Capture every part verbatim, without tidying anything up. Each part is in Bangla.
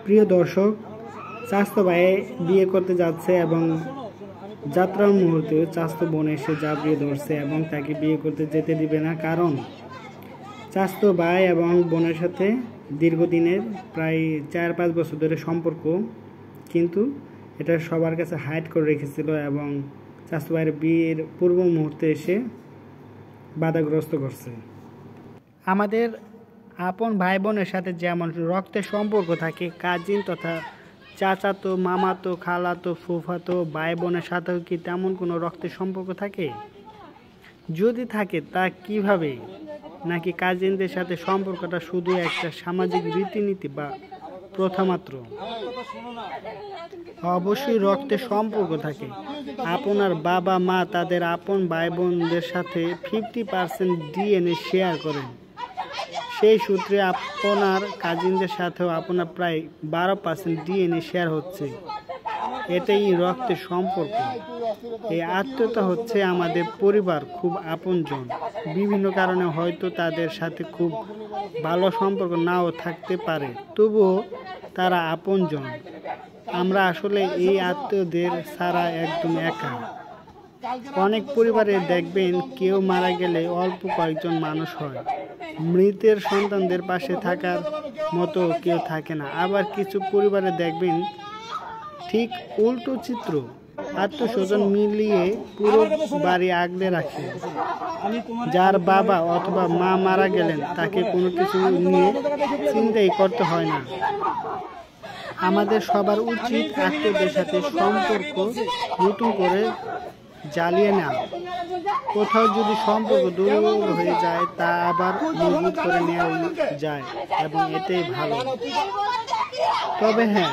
প্রিয় দর্শক, চাচাতো ভাই বিয়ে করতে যাচ্ছে এবং যাত্রার মুহূর্তে চাচাতো বোন এসে জাবড়িয়ে ধরছে এবং তাকে বিয়ে করতে যেতে দিবে না। কারণ চাচাতো ভাই এবং বোনের সাথে দীর্ঘদিনের প্রায় চার পাঁচ বছর ধরে সম্পর্ক, কিন্তু এটা সবার কাছে হাইড করে রেখেছিল এবং চাচাতো ভাইয়ের বিয়ের পূর্ব মুহূর্তে এসে বাধাগ্রস্ত করছে। আমাদের আপন ভাই বোনের সাথে যেমন রক্তের সম্পর্ক থাকে, কাজিন তথা চাচাতো, মামাতো, খালাতো, ফুফাতো ভাই বোনের সাথেও কি তেমন কোনো রক্তের সম্পর্ক থাকে? যদি থাকে তা কিভাবে? নাকি কাজিনদের সাথে সম্পর্কটা শুধু একটা সামাজিক রীতিনীতি বা প্রথা মাত্র? অবশ্যই রক্তের সম্পর্ক থাকে। আপনার বাবা মা তাদের আপন ভাই বোনদের সাথে ফিফটি পার্সেন্ট ডিএনএ শেয়ার করেন। সেই সূত্রে আপনার কাজিনদের সাথেও আপনার প্রায় বারো পার্সেন্ট ডিএনএ শেয়ার হচ্ছে। এটাই রক্তের সম্পর্ক। এই আত্মীয়তা হচ্ছে আমাদের পরিবার, খুব আপনজন। বিভিন্ন কারণে হয়তো তাদের সাথে খুব ভালো সম্পর্ক নাও থাকতে পারে, তবুও তারা আপনজন। আমরা আসলে এই আত্মীয়দের ছাড়া একদম একা। অনেক পরিবারে দেখবেন কেউ মারা গেলে অল্প কয়েকজন মানুষ হয়, মৃতের সন্তানদের পাশে থাকার মতো কেউ থাকে না। আবার কিছু পরিবারে দেখবেন ঠিক উল্টো চিত্র, আত্মীয় স্বজন মিলিয়ে পুরো বাড়ি আগলে রাখে। যার বাবা অথবা মা মারা গেলেন তাকে কোনো কিছু নিয়ে চিন্তাই করতে হয় না। আমাদের সবার উচিত আত্মীয়দের সাথে সম্পর্ক নতুন করে জ্বালিয়ে না। কোথাও যদি সম্পর্ক দুর্বল হয়ে যায় তা আবার মজবুত করে নেওয়া যায় এবং এটাই ভালো। তবে হ্যাঁ,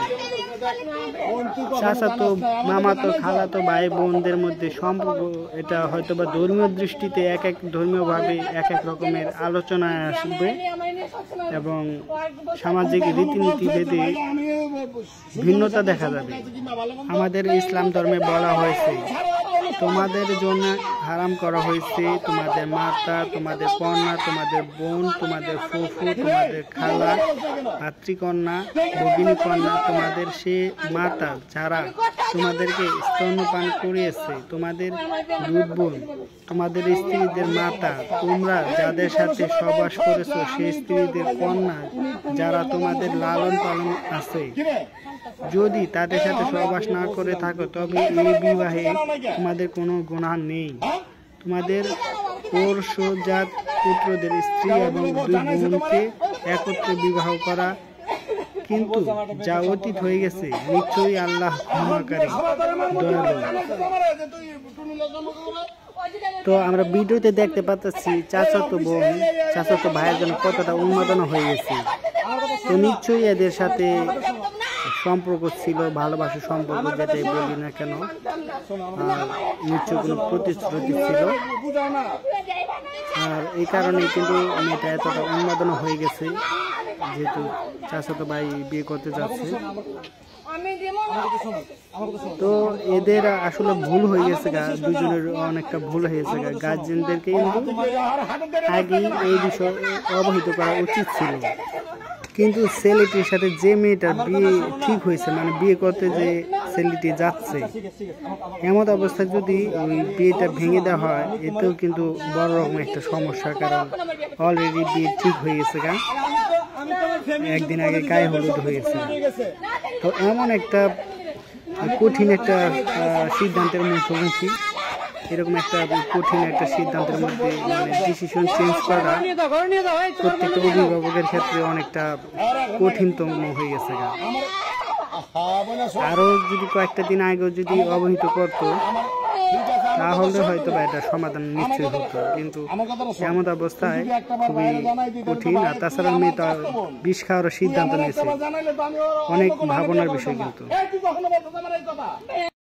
চাচাতো, মামাতো, খালাতো ভাই বোনদের মধ্যে সম্পর্ক এটা হয়তো বা ধর্মীয় দৃষ্টিতে এক এক ধর্মীয়ভাবে এক এক রকমের আলোচনায় আসবে এবং সামাজিক রীতিনীতি ভেদে ভিন্নতা দেখা যাবে। আমাদের ইসলাম ধর্মে বলা হয়েছে, তোমাদের জন্য হারাম করা হয়েছে তোমাদের মাতা, তোমাদের কন্যা, তোমাদের বোন, তোমাদের ফুফু, তোমাদের খালা, ভাতৃকন্যা, ভগিনী কন্যা, তোমাদের সে মাতা যারা তোমাদেরকে স্তন্যপান করিয়েছে, তোমাদের দুধ বোন, তোমাদের স্ত্রীদের মাতা, তোমরা যাদের সাথে সহবাস করেছো সেই স্ত্রীদের কন্যা যারা তোমাদের লালন পালন আছে। যদি তাদের সাথে সহবাস না করে থাকো তবে এই বিবাহে তোমাদের কোনো গুনাহ নেই। তোমাদের পৌরসজাত পুত্রদের স্ত্রী এবং দুই বোনকে একত্রে বিবাহ করা কিন্তু যা অতীত হয়ে গেছে, নিশ্চয়ই আল্লাহ ক্ষমাকারী, দয়ালু। তো আমরা ভিডিওতে দেখতে পাচ্ছি চাচাতো বোন চাচাতো ভাইয়ের জন্য কতটা উন্মাদনা হয়ে গেছে। তো নিশ্চয়ই এদের সাথে সম্পর্ক ছিল, ভালোবাসার সম্পর্ক যেটাই বলি না কেন, নিশ্চয় কোনো প্রতিশ্রুতি ছিল। আর এই কারণেই কিন্তু মেয়েটা এতটা উন্মাদনা হয়ে গেছে, যেহেতু চাচাতো ভাই বিয়ে করতে যাচ্ছে। তো এদের আসলে ভুল হয়ে গেছে গা, দুজনের অনেকটা ভুল হয়েছে গা। গার্জেনদেরকে কিন্তু আগেই এই বিষয়ে অবহিত করা উচিত ছিল। কিন্তু ছেলেটির সাথে যে মেয়েটার বিয়ে ঠিক হয়েছে, মানে বিয়ে করতে যে ছেলেটি যাচ্ছে, এমন অবস্থায় যদি ওই বিয়েটা ভেঙে দেওয়া হয়, এতেও কিন্তু বড় রকম একটা সমস্যা। কারণ অলরেডি বিয়ে ঠিক হয়ে গেছে গা, একদিন আগে গায়ে হলুদ হয়েছে। তো এমন একটা কঠিন একটা সিদ্ধান্তের মুখোমুখি, এরকম একটা কঠিন একটা সিদ্ধান্তের মধ্যে মানে ডিসিশন চেঞ্জ করা প্রত্যেকটা অভিভাবকের ক্ষেত্রে অনেকটা কঠিনতম হয়ে গেছে। আরও যদি কয়েকটা দিন আগেও যদি অবহিত করতো তাহলে হয়তো বা এটা সমাধান নিশ্চয়ই হতো, কিন্তু এমন অবস্থায় খুবই কঠিন। আর তাছাড়া মেয়ে তো বিষ খাওয়ার সিদ্ধান্ত নিয়েছে, অনেক ভাবনার বিষয় কিন্তু।